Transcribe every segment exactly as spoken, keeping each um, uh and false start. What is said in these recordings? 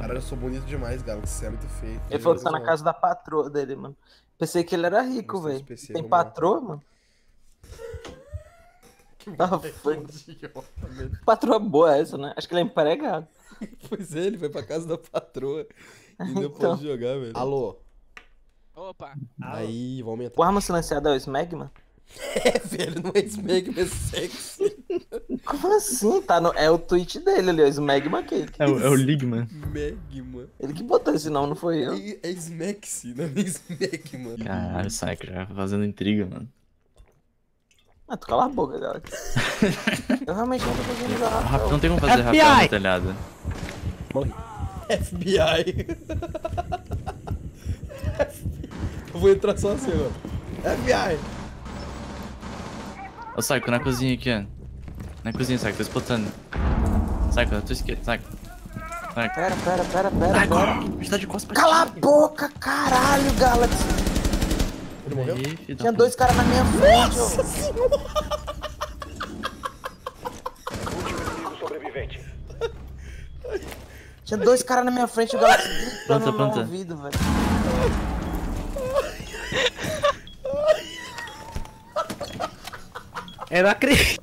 Cara, eu sou bonito demais, Galaxy. Você é muito feio. Ele falou que tá na casa da patroa dele, mano. Pensei que ele era rico, velho. Tem patroa, mano? Ah, foi. Patroa boa essa, né? Acho que ele é empregado. Pois é, ele vai pra casa da patroa e não então... pode jogar, velho. Alô? Opa. Aí, vou aumentar. O arma silenciada é o Smegma? É, velho, não é Smegma, é sexy. Como assim? Tá no... É o tweet dele ali, o Smegma Cake. É o, é o Ligman. Smegma. Ele que botou esse nome, não foi eu. É, é Smexy, não é Smegma. Caralho, sai, já fazendo intriga, mano. Ah, tu cala a boca, galera. Eu realmente não tô conseguindo jogar. Rap... Não tem como fazer rapel no telhado. F B I. Eu vou entrar só assim agora. F B I. Ô, Psycho, na cozinha aqui, ó. Na cozinha, Psycho, tô explotando. Psycho, na tua esquerda, Psycho. Pera, pera, pera, pera, Psycho, pera. a gente tá de costas pra Cala a boca, caralho, Galaxy. Ele morreu? Aí, tinha dois caras na minha frente, Nossa senhora. Tinha dois caras na minha frente, o Galaxy planta, no meu planta. ouvido, velho. Eu não acredito.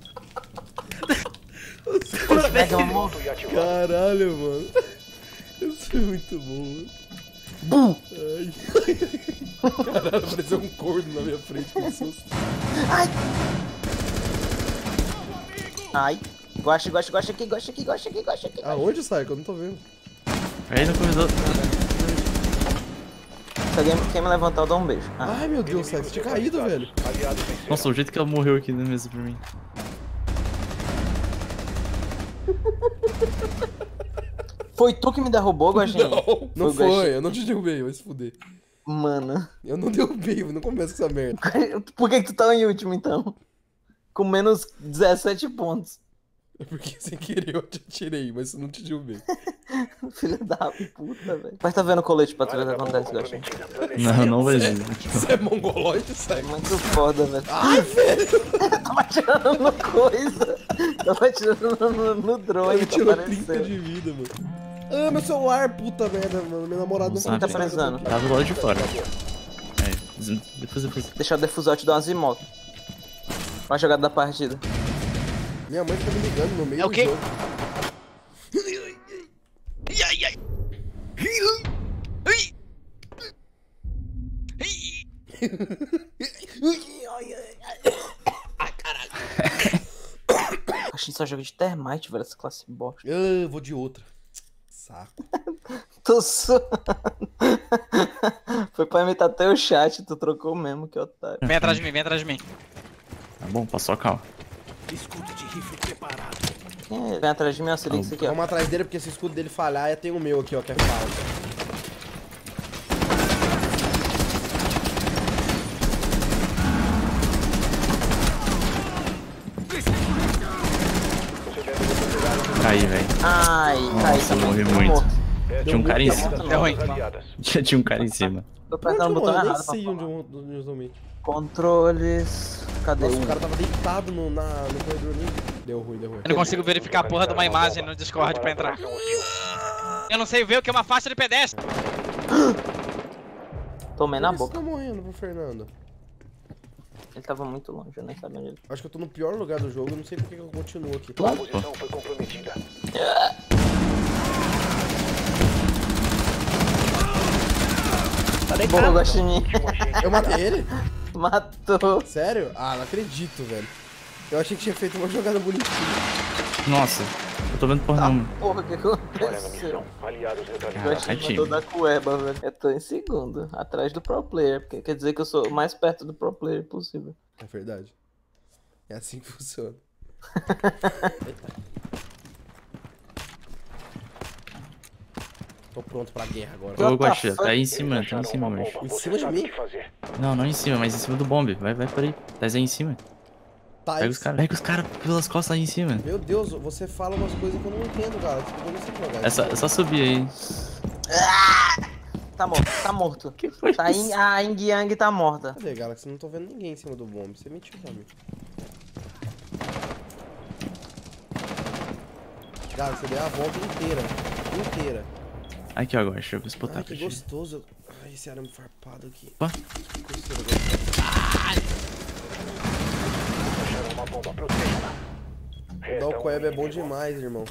Caralho, mano. Isso é muito bom, mano. Bum! Ai. Caralho, apareceu um corno na minha frente, que susto. Ai! Ai! Gosta, gosta, gosta aqui, gosta aqui, gosta aqui, gosta aqui. Aonde sai? Que eu não tô vendo. Aí no corredor. Se alguém quer me levantar, eu dou um beijo. Ah. Ai, meu Deus, Sai, você tinha caído, velho. Nossa, o jeito que ela morreu aqui na mesa pra mim. Foi tu que me derrubou, Gostinho? Não, não foi, foi. Eu não te derrubei, vai se fuder. Mano. Eu não derrubei, não começa com essa merda. Por que que tu tá em último, então? Com menos dezessete pontos. É porque sem querer eu te atirei, mas eu não te derrubei. Filho da puta, velho. Mas tá vendo o colete pra tu ver o que acontece, Gostinho? Não, não vai ver. Você é mongoloide, Sai? É muito foda, velho. Ai, velho! Tava atirando no coisa. Tava atirando no, no drone. Ele tá tirou aparecendo. trinta de vida, mano. Ah, meu celular, puta merda, mano. Meu namorado não Quem tá precisando? Tá do lado de fora. Aí, depois, depois. Deixa eu defusar, eu te dar umas imotos. Uma jogada da partida. Minha mãe tá me ligando no meio é o quê? do jogo. Ai, ai, ai. Ai, caralho. A gente só joga de termite, velho, essa classe bosta. Eu vou de outra. Saco. Tô suando. Foi pra imitar até o chat, tu trocou mesmo, que otário. Vem atrás de mim, vem atrás de mim. Tá bom, passou a cal. Escudo de rifle preparado. Quem é? Vem atrás de mim, ó, se liga isso aqui, ó. Vamos atrás dele, porque se o escudo dele falhar, é tem o meu aqui, ó, que é falso. Caí, velho. Ai, caí Nossa, também. morri Tô muito. morto. Tinha um cara em cima. É ruim. Tinha um cara em cima. Tô Onde apertando o eu botão moro? Eu nem errado. sei pra onde falar. eu onde eu tô. Controles. Cadê Nossa, o o cara tava deitado no, na, no corredor ali. Deu ruim, deu ruim. Eu não consigo verificar a porra de uma imagem no Discord pra entrar. Eu não sei ver o que é uma faixa de pedestre. Tomei na Por que você boca. tá morrendo pro Fernando? Ele tava muito longe, eu nem sabia onde ele. Acho que eu tô no pior lugar do jogo, eu não sei por que eu continuo aqui. A posição foi comprometida. Boa, Gostinho. Eu matei ele? Matou. Sério? Ah, não acredito, velho. Eu achei que tinha feito uma jogada bonitinha. Nossa, eu tô vendo porra nenhuma. Porra, o que Olha na aconteceu? missão. Aliados O neutralizados. Gostinho time. mandou da cueba, velho. Eu tô em segundo, atrás do pro player, porque quer dizer que eu sou o mais perto do pro player possível. É verdade. É assim que funciona. Tô pronto pra guerra agora. Ô, What the Guaxa, fuck? tá aí em cima, tá aí em cima, Uma mas. bomba, Em você cima de sabe mim? o que fazer. Não, não em cima, mas em cima do bombe. Vai, vai por aí. Tá aí em cima. Tá, Pega isso. os caras, pega os caras pelas costas aí em cima. Meu Deus, você fala umas coisas que eu não entendo, cara. Tipo, eu não sei jogar. É só, é só subir aí. Tá morto, tá morto. Que foi Tá isso? in, a Ying Yang tá morta. Cadê, Galaxy? Não tô vendo ninguém em cima do bombe. Você mentiu pra mim. Galaxy, você deu a volta inteira. Inteira. Aqui, ó, agora. Deixa eu spotar Ai, pra que ti. gostoso. Ai, esse arame farpado aqui. Opa. Gostoso. Acharam uma bomba, proteja-la. Dar o Resta um web é bom inimigo. demais, irmão.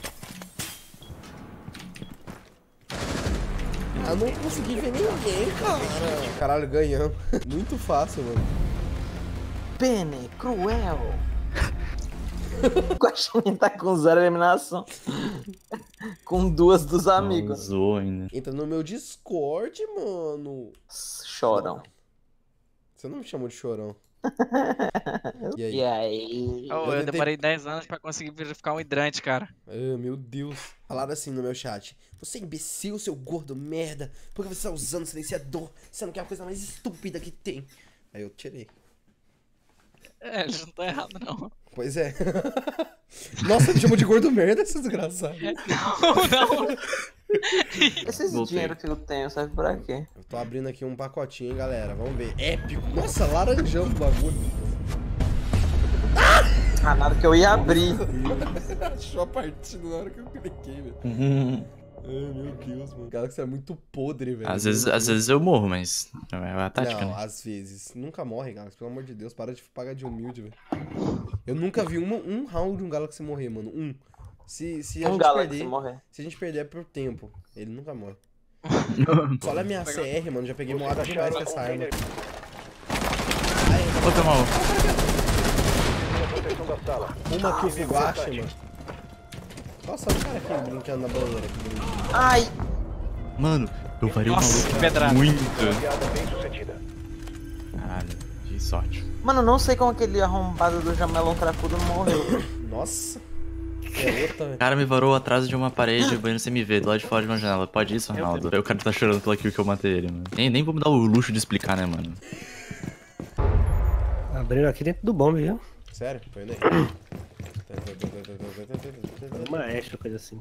Ah, não consegui ver ninguém, cara. Caralho, ganhamos. Muito fácil, mano. Pene, cruel. O Guaxinim tá com zero eliminação. Com duas dos amigos. Zoou ainda. Entra no meu Discord, mano. Choram. Você não me chamou de chorão. E aí? E aí? Oh, Eu eu tentei- demorei dez anos pra conseguir verificar um hidrante, cara. Ah, meu Deus. Falaram assim no meu chat. Você é imbecil, seu gordo merda. Por que você tá usando silenciador? Sendo que é a coisa mais estúpida que tem. Aí eu tirei. É, eles não estão errados, não. Pois é. Nossa, me chamou de gordo merda, esse desgraçado. Não, não. Esses Voltei. dinheiro que eu tenho serve pra quê? Eu tô abrindo aqui um pacotinho, hein, galera. Vamos ver. Épico. Nossa, laranjão o bagulho. Ah, nada que eu ia abrir. Achou a partida na hora que eu cliquei, velho. Ai, meu Deus, mano. Galaxy é muito podre, velho. Às vezes, às vezes eu morro, mas é a tática, Não, né? às vezes. Nunca morre, Galaxy. Pelo amor de Deus, para de pagar de humilde, velho. Eu nunca vi uma, um round de um Galaxy morrer, mano. Um. Se, se a Um gente Galaxy perder. morrer. Se a gente perder é por tempo. Ele nunca morre. Só olha a minha C R, mano. Já peguei moada demais com essa arma. Ô, foi mal. Proteção da sala. Uma que eu Fugashi, mano. Nossa, olha o cara aqui brincando na banheira. Que bonitinho. Ai! Mano, eu varei o Nossa, maluco que pedrada. muito. Piada bem sucedida. Caralho, que sorte. Mano, não sei como aquele arrombado do Jamelão Cracudo não morreu. Nossa. É outra, velho. O cara me varou atrás de uma parede, banheiro sem me ver, do lado de fora de uma janela. Pode isso, Ronaldo? Aí o cara tá chorando pela kill que eu matei ele, mano. Nem, nem vou me dar o luxo de explicar, né, mano? Abriram aqui dentro do bombe, viu? Sério? Tô indo aí. Uma extra, coisa assim.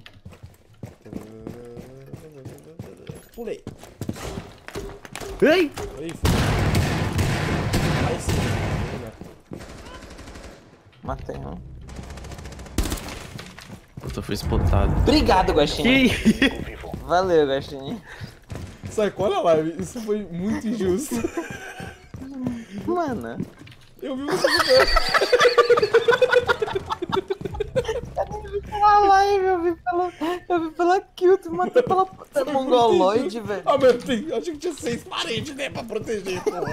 Pulei. Ai! Oi, Aí sim. Matei um. Puta, eu fui spotado. Obrigado, Guaxinim. Inimigo vivo. Valeu, Guaxinim. Sacou na live? Isso foi muito injusto. Mano. Eu vi você jogando. Pela live, eu vi pela, eu vi pela kill, tu matou pela puta mongoloide, velho. Ah, mas tem, eu achei que tinha seis paredes, né, pra proteger, porra.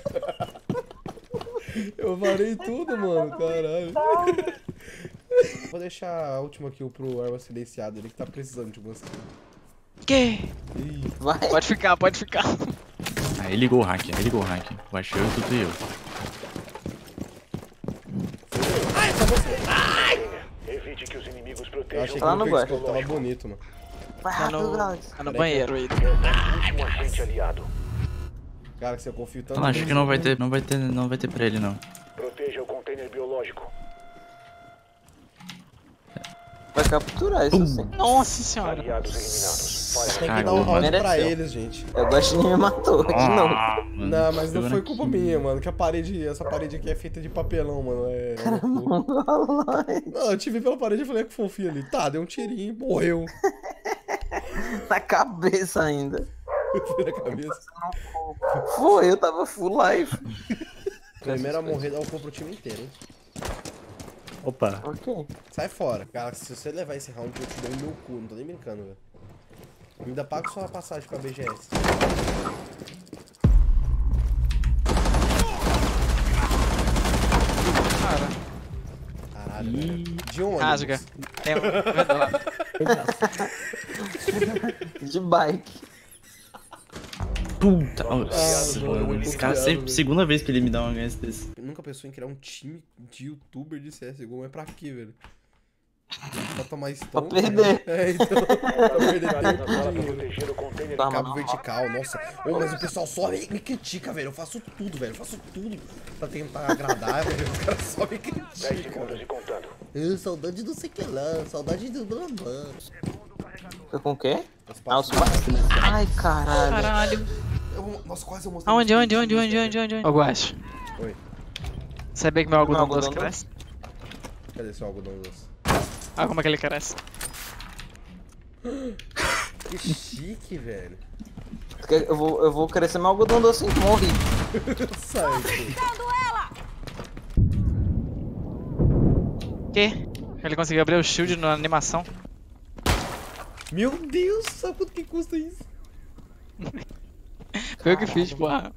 Eu varei tudo, mano, caralho. Vou deixar a última kill pro Arma Silenciado, ele que tá precisando de umas kills. Que? Ih, Vai. Pode ficar, pode ficar. Aí ligou o hack, aí ligou o hack. O achei eu, tudo eu. Evite que os inimigos eu protejam. achei que Tá o no meu guarda. Periscope tava bonito, mano. Vai Tá rápido, no, Galaxy. tá no Peraí. banheiro aí. O último agente aliado. Cara, que eu confio tanto. Não, acho que não vai ter, não vai ter, não vai ter pra ele, não. Proteja o container biológico. Vai capturar isso assim. Nossa senhora. Aliados eliminados. Fire Tem que dar Cagou, um round mano. pra Mereceu. eles, gente. O Guaxinim me matou de novo. Ah, mano, Não, mas não pegou foi na culpa quina. minha, mano. Que a parede, essa parede aqui é feita de papelão, mano. É. é loucura. Mongoloide. Não, eu te vi pela parede e falei que fofinho ali. Tá, deu um tirinho e morreu. Na cabeça ainda. Foi na cabeça. Foi, eu tava full life. Primeiro a morrer dá o cu pro time inteiro, hein? Opa. Ok. Sai fora. Cara, se você levar esse round, eu te dou em meu cu. Não tô nem brincando, velho. Ainda pago só a passagem com a B G S. Cara, Caralho, velho. De onde? rasga. Tem um. Vendo lá. De bike. Puta, nossa, mano, mano. muito Esse cara piada, sempre, velho. segunda vez que ele me dá um H S desse. Eu nunca pensou em criar um time de youtuber de C S G O, mas pra quê, velho? Pra tomar stone? Pra perder. É, então. Pra perder Aliados na tempo sala e pra dinheiro. proteger o container. Tá, Cabo mano. vertical, nossa. Ô, mas o pessoal só me, me critica, velho. Eu faço tudo, velho. Eu faço tudo pra tentar agradar, velho. Os caras só me dez criticam. segundos e contando. Ah, saudade do sei que lá, saudade do blá blá. Foi com o quê? Os Ah, os passos- passos. Ai, caralho. Caralho. Eu- Nossa, quase eu mostrei. Aonde, os onde, onde, peitinhos, onde, velho. onde, onde? Ô, Guax. Oi. Sabia que meu algodão Meu doce algodão cresce? Cadê seu algodão doce? Ah, como é que ele cresce? Que chique, velho. Eu vou, eu vou crescer meu algodão doce assim, morri. Sai, tio. Que? Ele conseguiu abrir o shield na animação. Meu Deus, sabe quanto que custa isso? Foi eu que fiz, porra.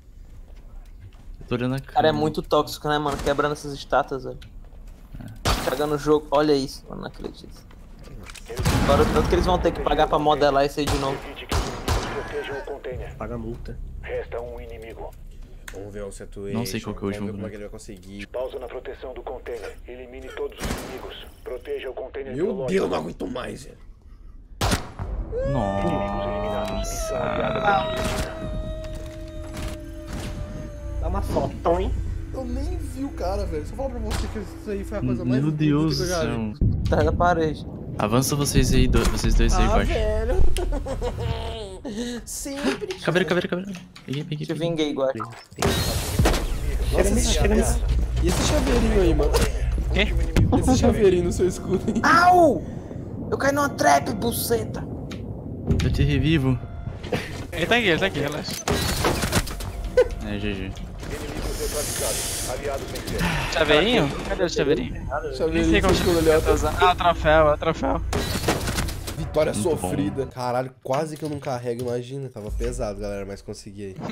Tô olhando a O cara é muito tóxico, né, mano? Quebrando essas estátuas, velho. Chegando no jogo, olha isso, mano, não acredito. Agora o tanto que eles vão ter que pagar pra modelar isso aí de novo. Evite que os inimigos protejam o container. Paga a multa. Resta um inimigo. Vamos ver o Situation. Não sei qual que é o Vamos ver último como é que ele vai conseguir. Pausa na proteção do container. Elimine todos os inimigos. Proteja o container Meu biológico. Deus, eu não aguento mais, velho. Inimigos eliminados. Missão aliada concluída. Dá uma foto, hein? Eu nem vi o cara, velho. Só falo pra você que isso aí foi a coisa mais Meu bonita Deus que do eu já vi. céu. Atrás da parede. Avança vocês aí, do- vocês dois aí, Ah, baixo. velho. Sempre. Caveira, caveira, caveira. Peguei, peguei, Te peguei. vinguei, igual. Nossa, esse, esse, e esse chaveirinho aí, mano? Quê? Esse chaveirinho no seu escudo, hein? Au! Eu caí numa trap, buceta. Eu te revivo. Ele tá aqui, ele tá aqui, relaxa. É, G G. Inimigos neutralizados. Aliados venceram. Chaveirinho? Cadê o chaveirinho? Nem sei Chaveirinho qual no seu escudo ali, chaveirinho eu tô ó. usando. Ah, o troféu, é o troféu. Vitória Muito bom. sofrida. Caralho, quase que eu não carrego, imagina. Tava pesado, galera, mas consegui aí.